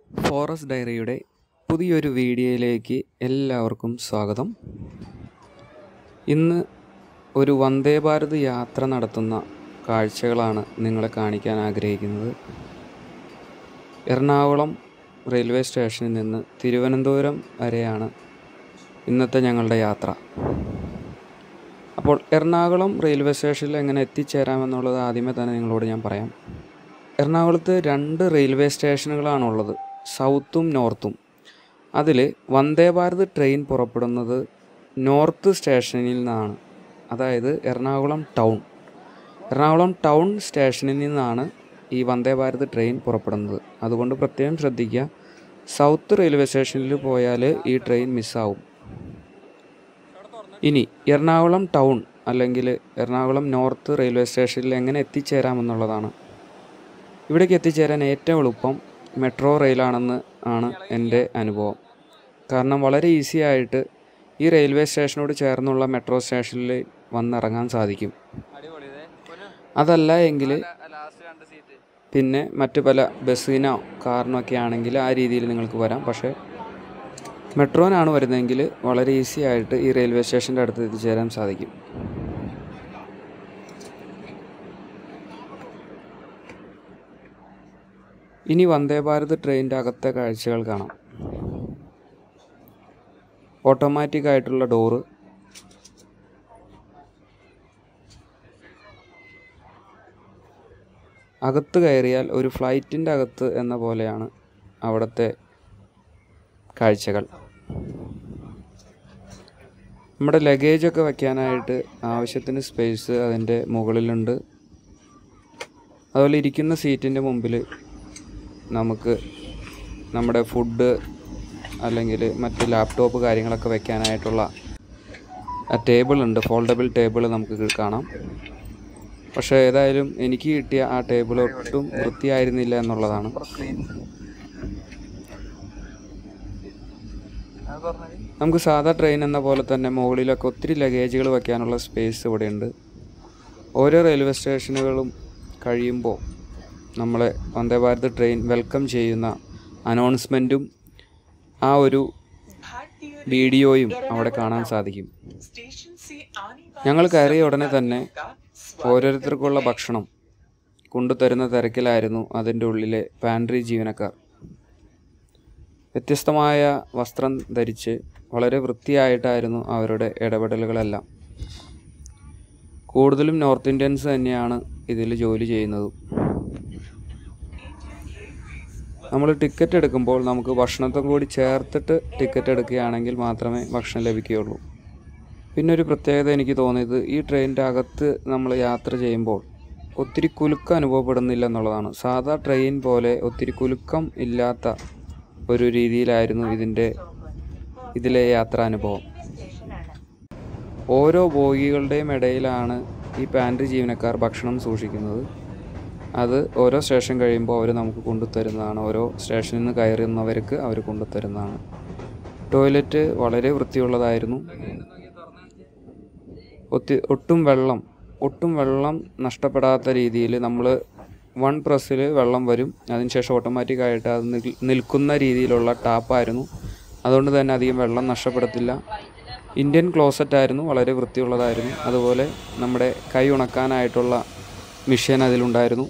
Forest ഡയറിയുടെ പുതിയൊരു വീഡിയോയിലേക്ക് എല്ലാവർക്കും സ്വാഗതം. ഇന്ന് ഒരു വന്ദേ ഭാരത് യാത്ര നടത്തുന്ന കാഴ്ചകളാണ് നിങ്ങളെ കാണിക്കാൻ ആഗ്രഹിക്കുന്നത്. എറണാകുളം റെയിൽവേ സ്റ്റേഷനിൽ നിന്ന് തിരുവനന്തപുരം വരെയാണ് ഇന്നത്തെ ഞങ്ങളുടെ യാത്ര. അപ്പോൾ എറണാകുളം റെയിൽവേ സ്റ്റേഷനിൽ എങ്ങനെ എത്തിച്ചേരാമെന്നുള്ളത് ആദ്യമേ തന്നെ നിങ്ങളോട് ഞാൻ പറയാം. എറണാകുളത്ത് 2 റെയിൽവേ സ്റ്റേഷനുകളാണുള്ളത്, സൗത്തും നോർത്തും. അതിൽ വന്ദേ ഭാരത് ട്രെയിൻ പുറപ്പെടുന്നത് നോർത്ത് സ്റ്റേഷനിൽ നിന്നാണ്, അതായത് എറണാകുളം ടൗൺ സ്റ്റേഷനിൽ നിന്നാണ് ഈ വന്ദേ ഭാരത് ട്രെയിൻ പുറപ്പെടുന്നത്. അതുകൊണ്ട് പ്രത്യേകം ശ്രദ്ധിക്കുക, സൗത്ത് റെയിൽവേ സ്റ്റേഷനിൽ പോയാൽ ഈ ട്രെയിൻ മിസ്സാവും. ഇനി എറണാകുളം ടൗൺ അല്ലെങ്കിൽ എറണാകുളം നോർത്ത് റെയിൽവേ സ്റ്റേഷനിൽ എങ്ങനെ എത്തിച്ചേരാമെന്നുള്ളതാണ്. ഇവിടേക്ക് എത്തിച്ചേരാൻ ഏറ്റവും എളുപ്പം മെട്രോ റെയിലാണെന്ന് ആണ് എൻ്റെ അനുഭവം. കാരണം വളരെ ഈസി ആയിട്ട് ഈ റെയിൽവേ സ്റ്റേഷനോട് ചേർന്നുള്ള മെട്രോ സ്റ്റേഷനിൽ വന്നിറങ്ങാൻ സാധിക്കും. അതല്ല എങ്കിൽ പിന്നെ മറ്റു പല ബസ്സിനോ കാറിനോ ഒക്കെ ആണെങ്കിൽ ആ രീതിയിൽ നിങ്ങൾക്ക് വരാം. പക്ഷേ മെട്രോനാണ് വരുന്നതെങ്കിൽ വളരെ ഈസി ആയിട്ട് ഈ റെയിൽവേ സ്റ്റേഷൻ്റെ അടുത്ത് എത്തിച്ചേരാൻ സാധിക്കും. ഇനി വന്ദേ ഭാരത് ട്രെയിനിൻ്റെ അകത്തെ കാഴ്ചകൾ കാണാം. ഓട്ടോമാറ്റിക് ആയിട്ടുള്ള ഡോറ്, അകത്ത് കയറിയാൽ ഒരു ഫ്ലൈറ്റിൻ്റെ അകത്ത് എന്ന പോലെയാണ് അവിടുത്തെ കാഴ്ചകൾ. നമ്മുടെ ലഗേജൊക്കെ വയ്ക്കാനായിട്ട് ആവശ്യത്തിന് സ്പേസ് അതിൻ്റെ മുകളിലുണ്ട്. അതുപോലെ ഇരിക്കുന്ന സീറ്റിൻ്റെ മുമ്പിൽ നമുക്ക് നമ്മുടെ ഫുഡ് അല്ലെങ്കിൽ മറ്റ് ലാപ്ടോപ്പ് കാര്യങ്ങളൊക്കെ വയ്ക്കാനായിട്ടുള്ള ടേബിളുണ്ട്, ഫോൾഡബിൾ ടേബിൾ നമുക്ക് കാണാം. പക്ഷേ ഏതായാലും എനിക്ക് കിട്ടിയ ആ ടേബിൾ ഒട്ടും വൃത്തിയായിരുന്നില്ല എന്നുള്ളതാണ്. നമുക്ക് സാധാ ട്രെയിൻ എന്ന പോലെ തന്നെ മുകളിലൊക്കെ ഒത്തിരി ലഗേജുകൾ വയ്ക്കാനുള്ള സ്പേസ് ഇവിടെയുണ്ട്. ഓരോ റെയിൽവേ സ്റ്റേഷനുകളും കഴിയുമ്പോൾ നമ്മളെ വന്ദേ ഭാരത് ട്രെയിൻ വെൽക്കം ചെയ്യുന്ന അനൗൺസ്മെൻറ്റും ആ ഒരു വീഡിയോയും അവിടെ കാണാൻ സാധിക്കും. ഞങ്ങൾ കയറിയ ഉടനെ തന്നെ ഓരോരുത്തർക്കുള്ള ഭക്ഷണം കൊണ്ടുതരുന്ന തിരക്കിലായിരുന്നു അതിൻ്റെ ഉള്ളിലെ പാൻട്രി ജീവനക്കാർ. വ്യത്യസ്തമായ വസ്ത്രം ധരിച്ച് വളരെ വൃത്തിയായിട്ടായിരുന്നു അവരുടെ ഇടപെടലുകളെല്ലാം. കൂടുതലും നോർത്ത് ഇന്ത്യൻസ് തന്നെയാണ് ഇതിൽ ജോലി ചെയ്യുന്നത്. നമ്മൾ ടിക്കറ്റ് എടുക്കുമ്പോൾ നമുക്ക് ഭക്ഷണത്തും കൂടി ചേർത്തിട്ട് ടിക്കറ്റ് എടുക്കുകയാണെങ്കിൽ മാത്രമേ ഭക്ഷണം ലഭിക്കുകയുള്ളൂ. പിന്നെ ഒരു പ്രത്യേകത എനിക്ക് തോന്നിയത്, ഈ ട്രെയിനിൻ്റെ അകത്ത് നമ്മൾ യാത്ര ചെയ്യുമ്പോൾ ഒത്തിരി കുലുക്കം അനുഭവപ്പെടുന്നില്ല എന്നുള്ളതാണ്. സാധാ ട്രെയിൻ പോലെ ഒത്തിരി കുലുക്കം ഇല്ലാത്ത ഒരു രീതിയിലായിരുന്നു ഇതിലെ യാത്രാനുഭവം. ഓരോ ബോഗികളുടെയും ഇടയിലാണ് ഈ പാൻട്രി ജീവനക്കാർ ഭക്ഷണം സൂക്ഷിക്കുന്നത്. അത് ഓരോ സ്റ്റേഷൻ കഴിയുമ്പോൾ അവർ നമുക്ക് കൊണ്ടുതരുന്നതാണ്. ഓരോ സ്റ്റേഷനിൽ നിന്ന് കയറുന്നവർക്ക് അവർ കൊണ്ടുതരുന്നതാണ്. ടോയ്ലറ്റ് വളരെ വൃത്തിയുള്ളതായിരുന്നു. ഒട്ടും വെള്ളം നഷ്ടപ്പെടാത്ത രീതിയിൽ നമ്മൾ 1 പ്രസ്സിൽ വെള്ളം വരും. അതിനുശേഷം ഓട്ടോമാറ്റിക്കായിട്ട് അത് നിൽക്കുന്ന രീതിയിലുള്ള ടാപ്പായിരുന്നു. അതുകൊണ്ട് തന്നെ അധികം വെള്ളം നഷ്ടപ്പെടത്തില്ല. ഇന്ത്യൻ ക്ലോസറ്റായിരുന്നു, വളരെ വൃത്തിയുള്ളതായിരുന്നു. അതുപോലെ നമ്മുടെ കൈ ഉണക്കാനായിട്ടുള്ള മെഷീൻ അതിലുണ്ടായിരുന്നു.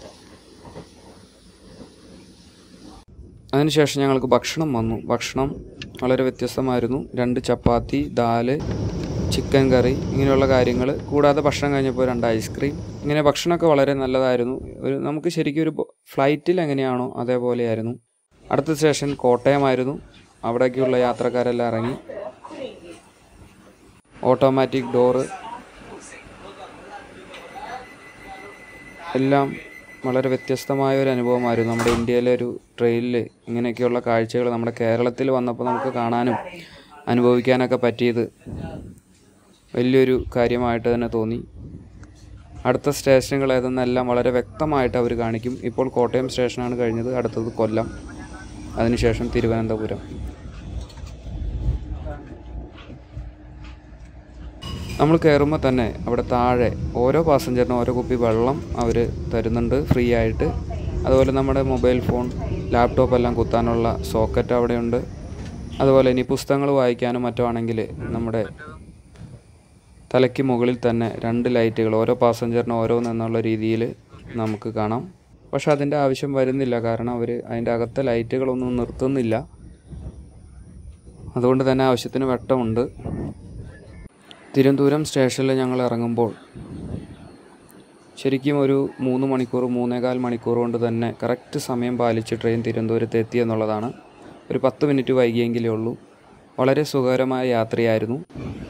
അതിനുശേഷം ഞങ്ങൾക്ക് ഭക്ഷണം വന്നു. ഭക്ഷണം വളരെ വ്യത്യസ്തമായിരുന്നു. 2 ചപ്പാത്തി, ദാല്, ചിക്കൻ കറി, ഇങ്ങനെയുള്ള കാര്യങ്ങൾ. കൂടാതെ ഭക്ഷണം കഴിഞ്ഞപ്പോൾ 2 ഐസ്ക്രീം. ഇങ്ങനെ ഭക്ഷണമൊക്കെ വളരെ നല്ലതായിരുന്നു. നമുക്ക് ശരിക്കും ഒരു ഫ്ലൈറ്റിൽ എങ്ങനെയാണോ അതേപോലെയായിരുന്നു. അടുത്ത സ്റ്റേഷൻ കോട്ടയമായിരുന്നു. അവിടേക്കുള്ള യാത്രക്കാരെല്ലാം ഇറങ്ങി. ഓട്ടോമാറ്റിക് ഡോറ് എല്ലാം വളരെ വ്യത്യസ്തമായ ഒരു അനുഭവമായിരുന്നു. നമ്മുടെ ഇന്ത്യയിലെ ഒരു ട്രെയിനിൽ ഇങ്ങനെയൊക്കെയുള്ള കാഴ്ചകൾ നമ്മുടെ കേരളത്തിൽ വന്നപ്പോൾ നമുക്ക് കാണാനും അനുഭവിക്കാനൊക്കെ പറ്റിയത് വലിയൊരു കാര്യമായിട്ട് തന്നെ തോന്നി. അടുത്ത സ്റ്റേഷനുകൾ ഏതെന്നെല്ലാം വളരെ വ്യക്തമായിട്ട് അവർ കാണിക്കും. ഇപ്പോൾ കോട്ടയം സ്റ്റേഷനാണ് കഴിഞ്ഞത്, അടുത്തത് കൊല്ലം, അതിനുശേഷം തിരുവനന്തപുരം. നമ്മൾ കയറുമ്പോൾ തന്നെ അവിടെ താഴെ ഓരോ പാസഞ്ചറിനും ഓരോ കുപ്പി വെള്ളം അവർ തരുന്നുണ്ട് ഫ്രീ ആയിട്ട്. അതുപോലെ നമ്മുടെ മൊബൈൽ ഫോൺ ലാപ്ടോപ്പ് എല്ലാം കുത്താനുള്ള സോക്കറ്റ് അവിടെയുണ്ട്. അതുപോലെ ഇനി പുസ്തകങ്ങൾ വായിക്കാനും മറ്റോ ആണെങ്കിൽ നമ്മുടെ തലയ്ക്ക് മുകളിൽ തന്നെ 2 ലൈറ്റുകൾ, ഓരോ പാസഞ്ചറിനും ഓരോന്നെന്നുള്ള രീതിയിൽ നമുക്ക് കാണാം. പക്ഷെ അതിൻ്റെ ആവശ്യം വരുന്നില്ല, കാരണം അവർ അതിൻ്റെ അകത്തെ ലൈറ്റുകളൊന്നും നിർത്തുന്നില്ല. അതുകൊണ്ട് തന്നെ ആവശ്യത്തിന് വെട്ടമുണ്ട്. തിരുവനന്തപുരം സ്റ്റേഷനിൽ ഞങ്ങൾ ഇറങ്ങുമ്പോൾ ശരിക്കും ഒരു 3 മണിക്കൂർ 3.25 മണിക്കൂർ കൊണ്ട് തന്നെ കറക്റ്റ് സമയം പാലിച്ച് ട്രെയിൻ തിരുവനന്തപുരത്ത് എത്തിയെന്നുള്ളതാണ്. ഒരു 10 മിനിറ്റ് വൈകിയെങ്കിലേ ഉള്ളൂ. വളരെ സുഖകരമായ യാത്രയായിരുന്നു.